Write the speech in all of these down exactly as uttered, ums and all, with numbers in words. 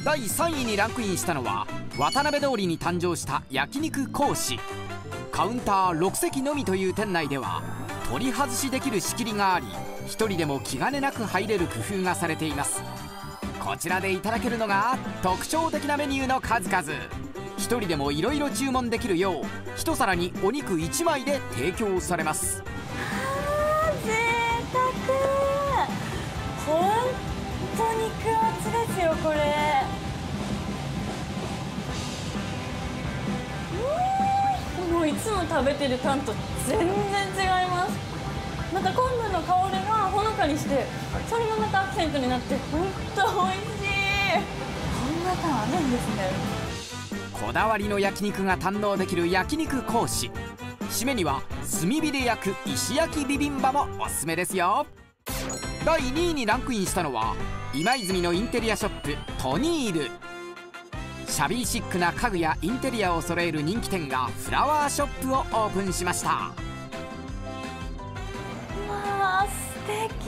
だいさんいにランクインしたのは渡辺通りに誕生した焼肉講師。カウンターろくせきのみという店内では取り外しできる仕切りがあり、一人でも気兼ねなく入れる工夫がされています。こちらでいただけるのが特徴的なメニューの数々。一人でもいろいろ注文できるよう一皿にお肉いちまいで提供されます。 あー、贅沢。ほんと肉厚ですよこれ。うーん、もういつも食べてるタンと全然違います。また昆布の香りがほのかにしてそれもまたアクセントになってほんと美味しい。こんなタンあるんですね。 こだわりの焼肉が堪能できる焼肉講師。締めには炭火で焼く石焼きビビンバもおすすめですよ。だいにいにランクインしたのは今泉のインテリアショップトニール。シャビーシックな家具やインテリアを揃える人気店がフラワーショップをオープンしました。 わあ、素敵。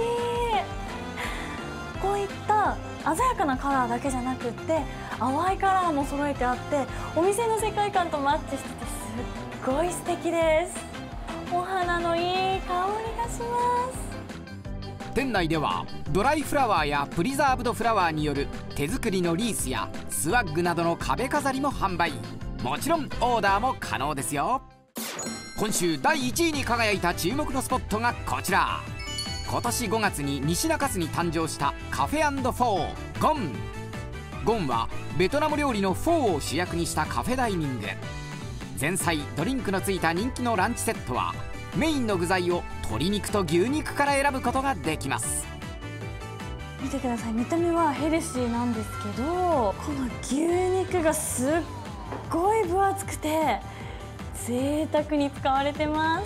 こういった鮮やかなカラーだけじゃなくって淡いカラーも揃えてあってお店の世界観とマッチしててすっごい素敵です。お花のいい香りがします。 店内ではドライフラワーやプリザーブドフラワーによる手作りのリースやスワッグなどの壁飾りも販売。もちろんオーダーも可能ですよ。今週だいいちいに輝いた注目のスポットがこちら。今年ごがつに西中洲に誕生したカフェ&フォーゴン。ゴンはベトナム料理のフォーを主役にしたカフェダイニング。前菜ドリンクのついた人気のランチセットはメインの具材を鶏肉と牛肉から選ぶことができます。 見てください、見た目はヘルシーなんですけどこの牛肉がすっごい分厚くて贅沢に使われてます。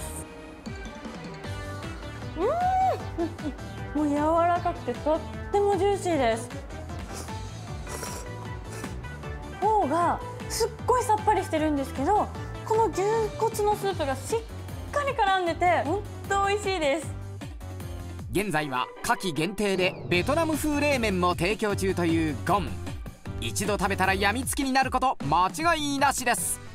うーんもう柔らかくてとってもジューシーです。フォーがすっごいさっぱりしてるんですけどこの牛骨のスープがしっかり絡んでて本当美味しいです。 現在は夏季限定でベトナム風冷麺も提供中というゴン。一度食べたらやみつきになること間違いなしです。